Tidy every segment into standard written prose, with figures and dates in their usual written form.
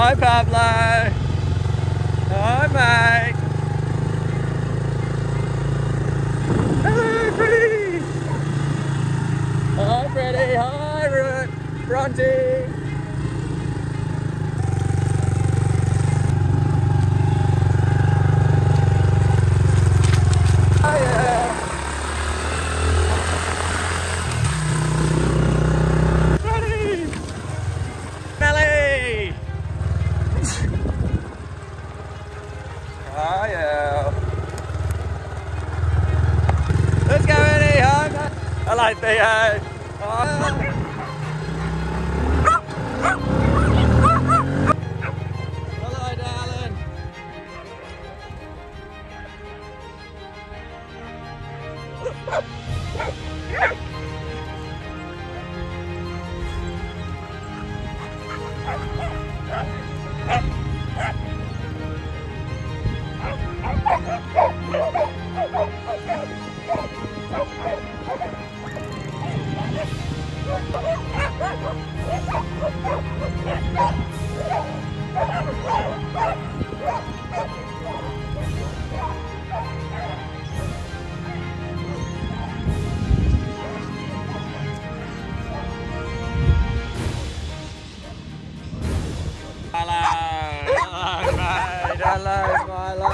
Hi Pablo. Hi mate. Hello Freddie. Hi Freddie. Hi Bronte. Oh yeah. Freddie. Melly. Oh yeah. Let's go Eddie. Hi mate. Hello Theo. Oh. Hello darling. Hello mate, hello Milo.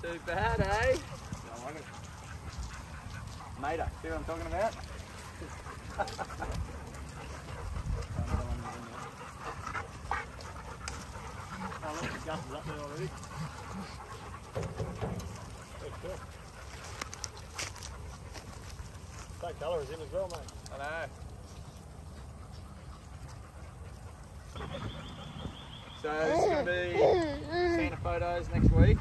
too bad, eh? I like it. Mater, see what I'm talking about? Oh, look, the gas is up there already. Good, cool. That colour is in as well, mate. I know. So this is going to be Santa photos next week.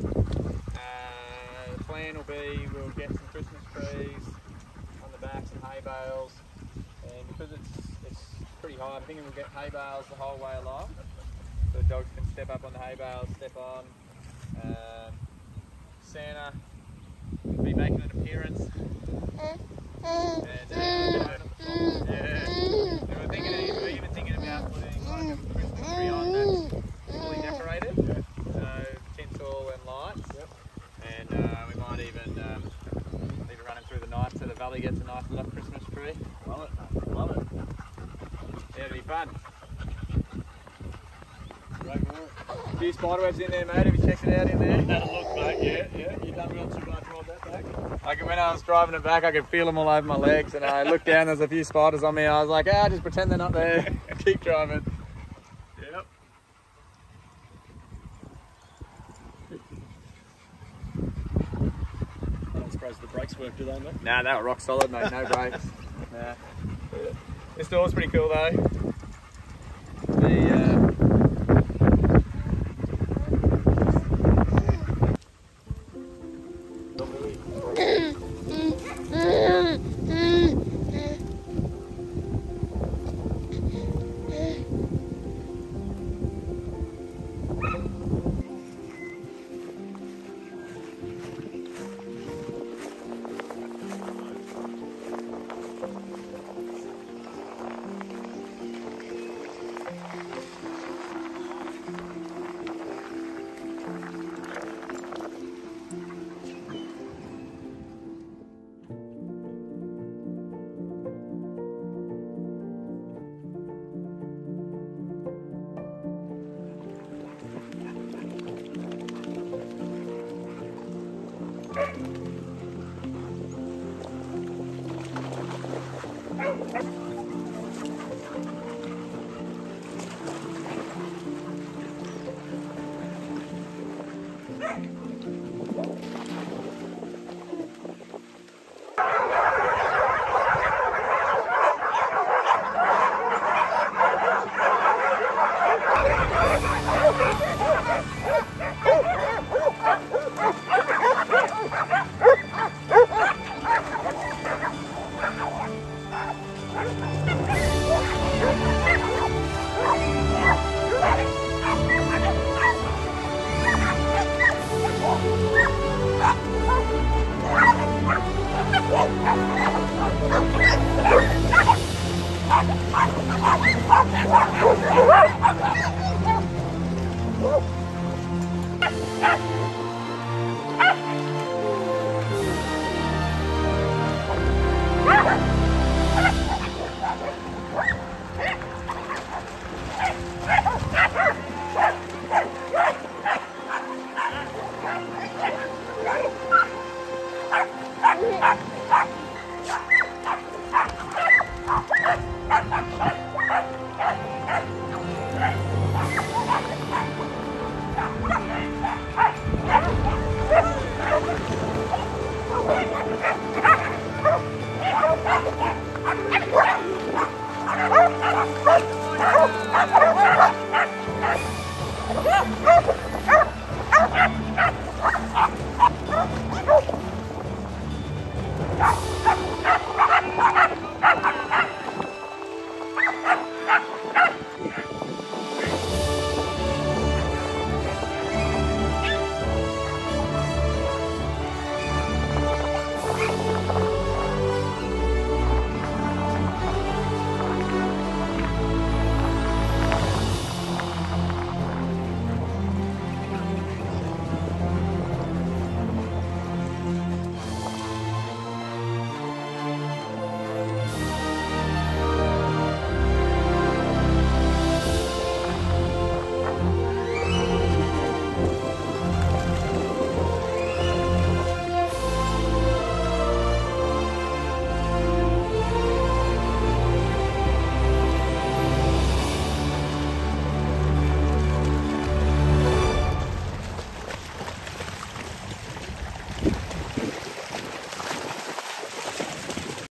The plan will be we'll get some Christmas trees on the back, some hay bales, and because it's pretty high, I'm thinking we'll get hay bales the whole way along, so the dogs can step up on the hay bales, step on. Santa will be making an appearance. And, yeah, and we're even thinking about putting like a Christmas tree on that's fully decorated, so tinsel and lights. Yep. And we might even leave it running through the night so the valley gets a nice little Christmas tree. Love it, love it. Yeah, it'll be fun. Great work. A few spiderwebs in there, mate. Have you checked it out in there? Had a look, mate. Yeah. You done well to drive that back. When I was driving it back, I could feel them all over my legs, and I looked down, there's a few spiders on me. I was like, just pretend they're not there. Keep driving. Yep. I don't suppose the brakes work, do they, mate? Nah, they were rock solid, mate. No brakes. Nah. This door's pretty cool, though. Ah!